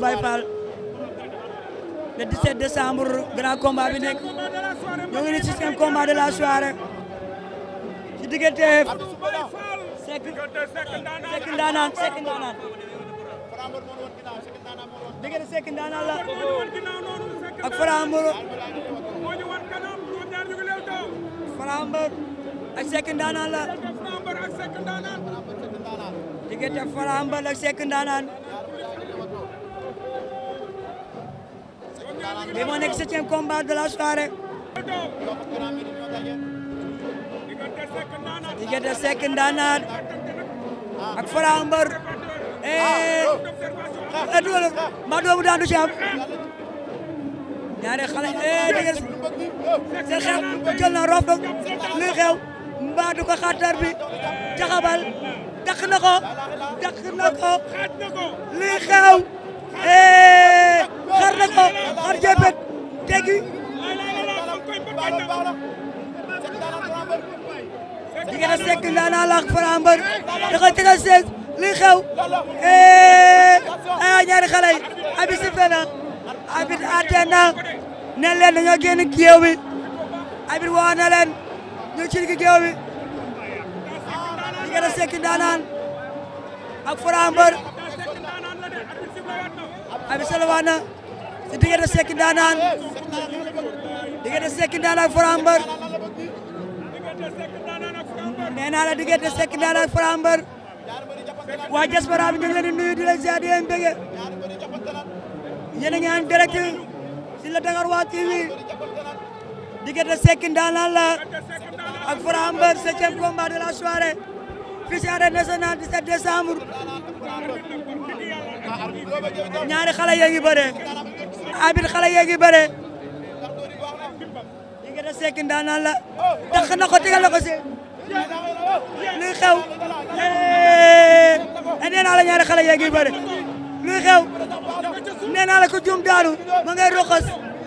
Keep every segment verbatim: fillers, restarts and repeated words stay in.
Baye Fall le dix-sept décembre grand combat bi nekk ñoo ngi ni sixième combat de la soirée ci diggante Seck Seck Ndanane Seck Ndanane diggante Seck Ndanane la ak Franc Mbeur Franc Mbeur ak Seck Ndanane la diggante Franc Mbeur ak Seck Ndanane bi moo nekk septième combat de la soirée diggante Seck Ndanane ak Franc Mbeur eh dugal ma doomu daan du ci am ñaari xale eh diggante seen xew jël na rof luy xew mbaa du ko xatar bi jaxabal dàq na ko dàq na ko luy xew eh xar na ko xar jëppet teggi diggante Seck Ndanane ak Franc Mbeur da koy tegal sees luy xew eh ay ñaari xale yi abi sifflé na abit atte na ne leen dañoo génn géew bi abit woo na leen ñu ci digg géew bi diggante Seck Ndanane ak Franc Mbeur abi salawaat na si diggante Seck Ndanane diggante Seck Ndanane ak Franc Mbeur nee naa la diggante Seck Ndanane ak Franc Mbeur waa diaspora bi ñu ngi leen di nuyu di leen ziar di leen bëgge yéen a ngi en direct si la Dakarwa T V diggante Seck Ndanane la ak Franc Mbeur septième combat de la soirée fii si arène nationale dix-sept décembre ñaari xale yaa ngi bëre abit xale yaa ngi bëre diggante Seck Ndanane la tax na ko tegal na ko si luy xew nee naa la ñaari xale yaa ngi bëre luy xew nee naa la ko juum daanu ma ngay roxas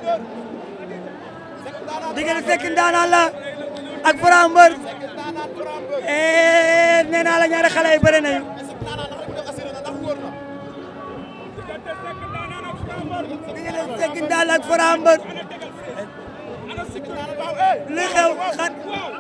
diggante Seck Ndanane la ak Franc Mbeur nee naa la ñaari xale yi bëre nañu diggante Seck Ndanane ak Franc Mbeur luy xew xat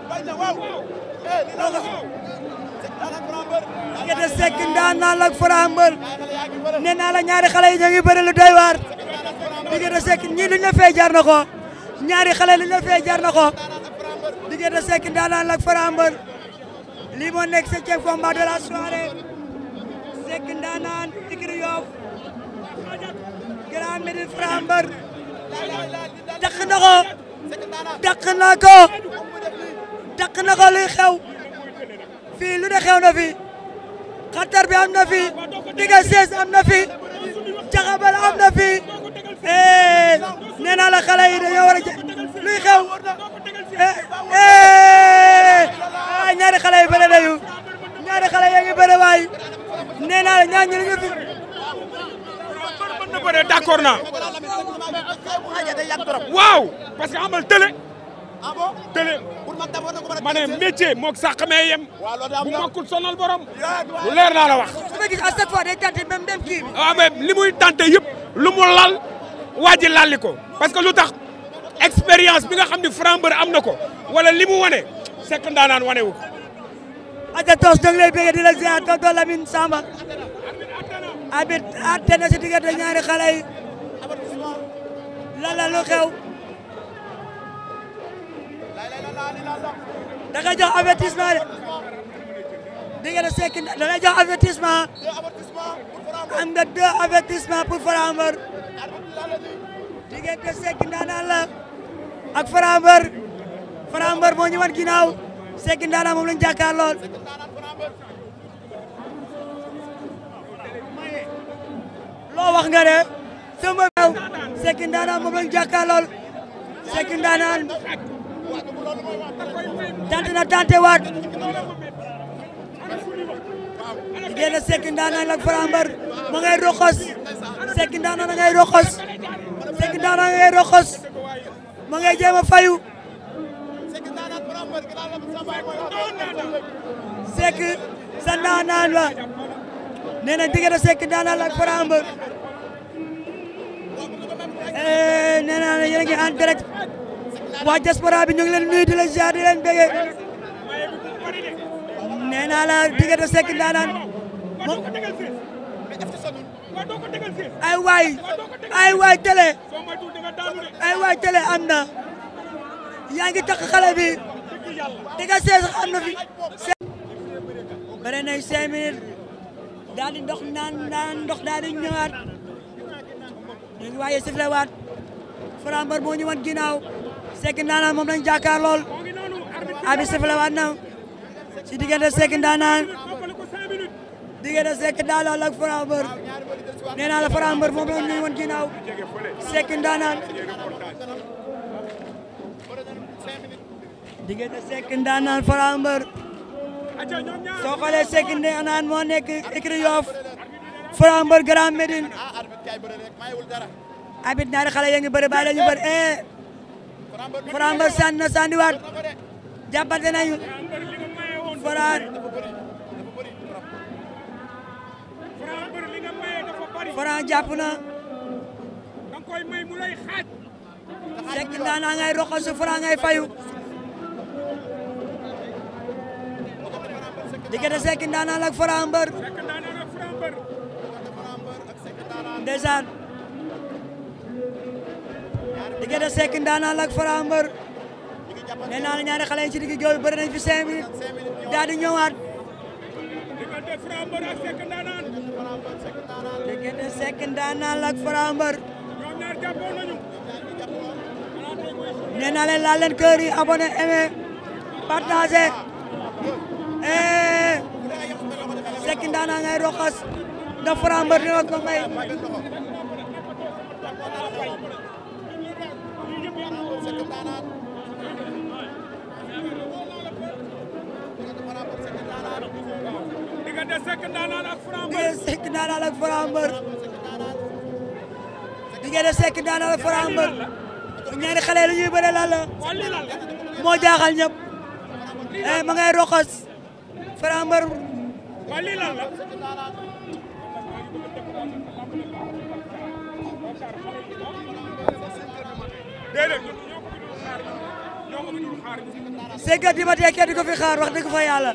diggante Seck Ndanane ak Franc Mbeur nee naa la ñaari xale yi ñoo ngi bëri lu doy waar diggante Seck ñii luñ la fee jar na ko ñaari xale luñ la fee jar na ko diggante Seck Ndanane ak Franc Mbeur lii moo nekk septième combat de la soirée Seck Ndanane Ikri Yoff Grand Médine Franc Mbeur dàq na ko dàq na ko dàq na ko luy xew fii lu ne xew na fi xatar bi am na fi digga sees am na fi jaxabal am na fi nee naa la xale yi dañoo war a luy xew ñaari xale yi bëre nañu ñaari xale yaa ngi bëre waay nee naa la ñaar ñi ñu fi na bëre d'accord naa waaw parce que amal tële tële ma ne métier moog sax xamee yem bu mokkul sonal borom lu leer naa la wax sama gis à chaque fois day tenté même même kii bi waaw mais li muy tenté yëpp lu mu lal waa ji lalli ko parce que lu tax expérience bi nga xam ni Franc Mbeur am na ko wala li mu wane Seck Ndanane wane wu ko aja tos da nga lay bëgg di la ziar tonton Lamine Samba abit atte na si diggante ñaari xale yi lala lu xew da nga jox avertissement de diggante Seck da nga jox avertissement am nga deux avertissement pour Franc Mbeur diggante Seck Ndanane la ak Franc Mbeur Franc Mbeur moo ñu wan ginnaaw Seck Ndanane moom lañu jàkkaar lool loo wax nga ne sama meew Seck Ndanane moom lañu jàkkaar lool Seck Ndanane tante na tante waat diggante Seck Ndanane ak Franc Mbeur ma ngay roxos Seck Ndanane ngay roxos Seck Ndanane ngay roxos ma ngay jéem a fayu Seck sa Ndanane la nee na diggante Seck Ndanane ak Franc Mbeur nee naa la yéen a ngi en direct waa diaspora bi ñu ngi leen nuyu di leen ziar di leen bége nee naa la diggante Seck Ndanane moom ay waay ay waay télé ay waay télé am na yaa ngi takk xale bi digga sees am na fi bare nay cinq minutes daal di ndox naan naan ndox daal di ñëwaat ñu ngi waaye sifle waat Franc Mbeur moo ñu wan ginnaaw Seck Ndanane moom lañ jàkkaar lool abi sifle waat na ci diggante Seck Ndanane diggante Seck Ndanane ak Franc Mbeur nee naa la Franc Mbeur moom la ñu wan ginnaaw Seck Ndanane diggante Seck Ndanane Franc Mbeur soo xoolee Seck Ndanane moo nekk écurie Yoff Franc Mbeur Grand Médine abit ñaari xale yaa ngi bëri bàyyi la ñu bëri eh Franc Mbeur sànni na sànniwaat jàppante nañu Franc Franc jàpp na Seck Ndanane ngay roxasu Franc ngay fayu diggante Seck Ndanane ak Franc Mbeur ndeysaan diggante Seck Ndanane ak Franc Mbeur nee naa la ñaari xale yi ci digg géew bi bëri nañ fi cinq minutes daal di ñëwaat diggante Seck Ndanane ak Franc Mbeur nee naa leen laal leen kër yi abonné aimé partagé eh Seck Ndanane ngay roxas da Franc Mbeur dina ko may diggante Seck Ndanane ak Franc Mbeur Seck Ndanane ak Franc Mbeur diggante Seck Ndanane ak Franc Mbeur ñaari xale lu ñuy bëre lan la moo jaaxal ñëpp eh ma ngay roxas Franc Mbeur Seck di ma tee kenn di ko fi xaar wax dëgg fa yàlla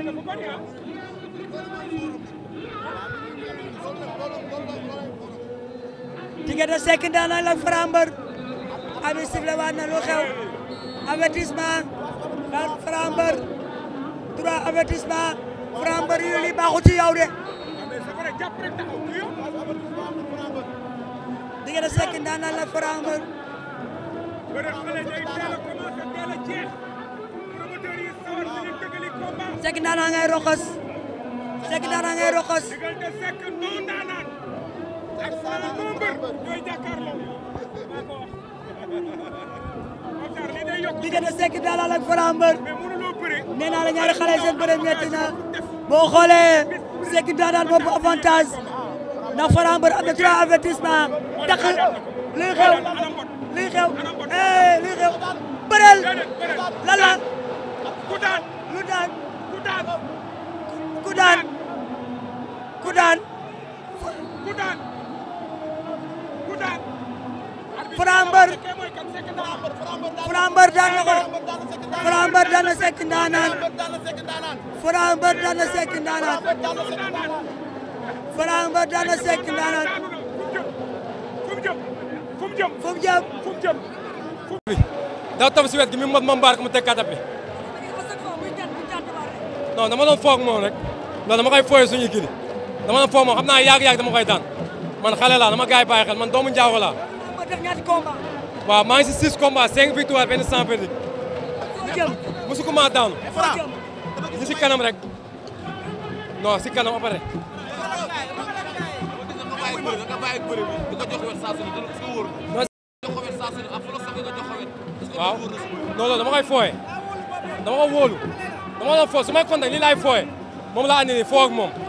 diggante Seck Ndanane ak Franc Mbeur abi sifle waat na lu xew avertissement daal Franc Mbeur trois avertissement Franc Mbeur yu li baaxu ci yow de diggante Seck Ndanane ak Franc Mbeur Seck Ndanane ngay roxas Seck Ndanane ngay roxas diggante Seck Ndanane ak Franc Mbeur nee naa la ñaari xale seen bëre metti na boo xoolee Seck Ndanane boobu avantage ndax Franc Mbeur am na trois avertissement tax luy xew luy xew eh luy xew bëreel lala ku daan lu daan ku daan ku daan ku daan ku daan ku daan Franc Mbeur Franc Mbeur daan na ko Franc Mbeur daan na Seck Ndanane Franc Mbeur daan na Seck Ndanane Franc Mbeur daan na Seck Ndanane fu mu jëm fu mu jëm fu mu jëm daa topp si wet gi mi mot ma mbaar ko mu teg katab bi non dama doon foog moom rek non dama koy fooyee suñuy kii dama doon foog moom xam naa yàgg-yàgg dama koy daan man xale laa dama gars yi bàyyi xel man doomu njaago laa waaw maa ngi si six combats cinq victoires benn sans verdict musu ko maa daanu ñu si kanam rek non si kanam après waaw non non dama koy fooye dama ko wóolu dama doon foo su may kontaan lii laay fooye moom laa andi nii foo ak moom